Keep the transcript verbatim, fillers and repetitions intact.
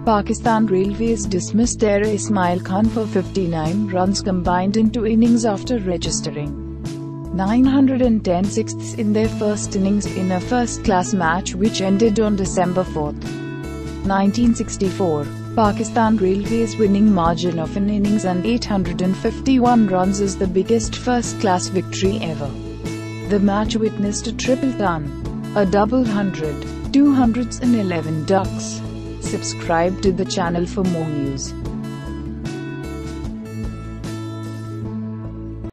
Pakistan Railways dismissed Dera Ismail Khan for fifty-nine runs combined in two innings after registering nine hundred ten sixths in their first innings in a first-class match which ended on December fourth, nineteen sixty-four. Pakistan Railways' winning margin of an innings and eight hundred fifty-one runs is the biggest first-class victory ever. The match witnessed a triple ton, a double hundred, two hundreds and eleven ducks. Subscribe to the channel for more news.